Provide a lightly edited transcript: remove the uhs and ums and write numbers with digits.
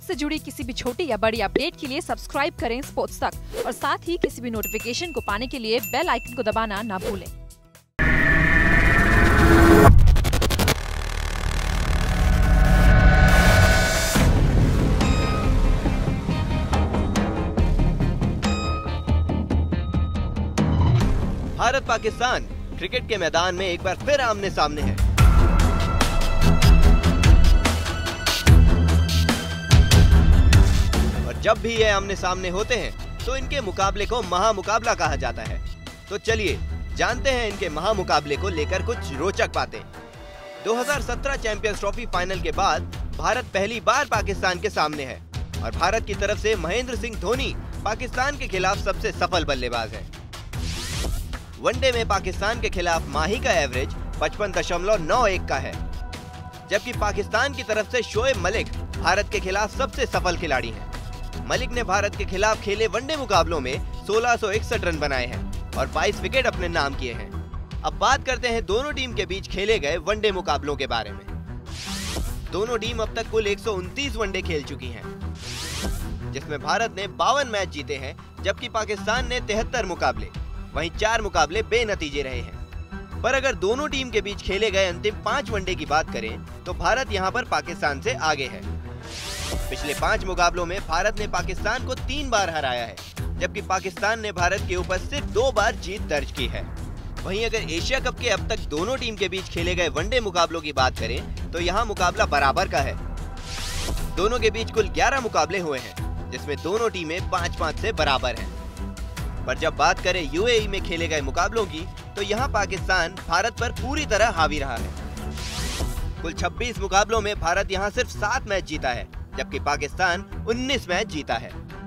Sports से जुड़ी किसी भी छोटी या बड़ी अपडेट के लिए सब्सक्राइब करें स्पोर्ट्स तक और साथ ही किसी भी नोटिफिकेशन को पाने के लिए बेल आइकन को दबाना ना भूलें। भारत पाकिस्तान क्रिकेट के मैदान में एक बार फिर आमने सामने है। और जब भी ये आमने सामने होते हैं तो इनके मुकाबले को महामुकाबला कहा जाता है। तो चलिए जानते हैं इनके महामुकाबले को लेकर कुछ रोचक बातें। 2017 चैंपियंस ट्रॉफी फाइनल के बाद भारत पहली बार पाकिस्तान के सामने है और भारत की तरफ से महेंद्र सिंह धोनी पाकिस्तान के खिलाफ सबसे सफल बल्लेबाज है। वनडे में पाकिस्तान के खिलाफ माही का एवरेज 55.91 का है, जबकि पाकिस्तान की तरफ से शोएब मलिक भारत के खिलाफ सबसे सफल खिलाड़ी हैं। मलिक ने भारत के खिलाफ खेले वनडे मुकाबलों में 1661 रन बनाए हैं और 22 विकेट अपने नाम किए हैं। अब बात करते हैं दोनों टीम के बीच खेले गए वनडे मुकाबलों के बारे में। दोनों टीम अब तक कुल 129 वनडे खेल चुकी हैं, जिसमें भारत ने 52 मैच जीते हैं, जबकि पाकिस्तान ने 73 मुकाबले, वहीं 4 मुकाबले बेनतीजे रहे हैं। पर अगर दोनों टीम के बीच खेले गए अंतिम 5 वनडे की बात करें तो भारत यहां पर पाकिस्तान से आगे है। पिछले 5 मुकाबलों में भारत ने पाकिस्तान को 3 बार हराया है, जबकि पाकिस्तान ने भारत के ऊपर सिर्फ 2 बार जीत दर्ज की है। वहीं अगर एशिया कप के अब तक दोनों टीम के बीच खेले गए वनडे मुकाबलों की बात करें तो यहाँ मुकाबला बराबर का है। दोनों के बीच कुल 11 मुकाबले हुए हैं, जिसमें दोनों टीमें 5-5 से बराबर हैं। पर जब बात करें यूएई में खेले गए मुकाबलों की तो यहाँ पाकिस्तान भारत पर पूरी तरह हावी रहा है। कुल 26 मुकाबलों में भारत यहाँ सिर्फ 7 मैच जीता है, जबकि पाकिस्तान 19 मैच जीता है।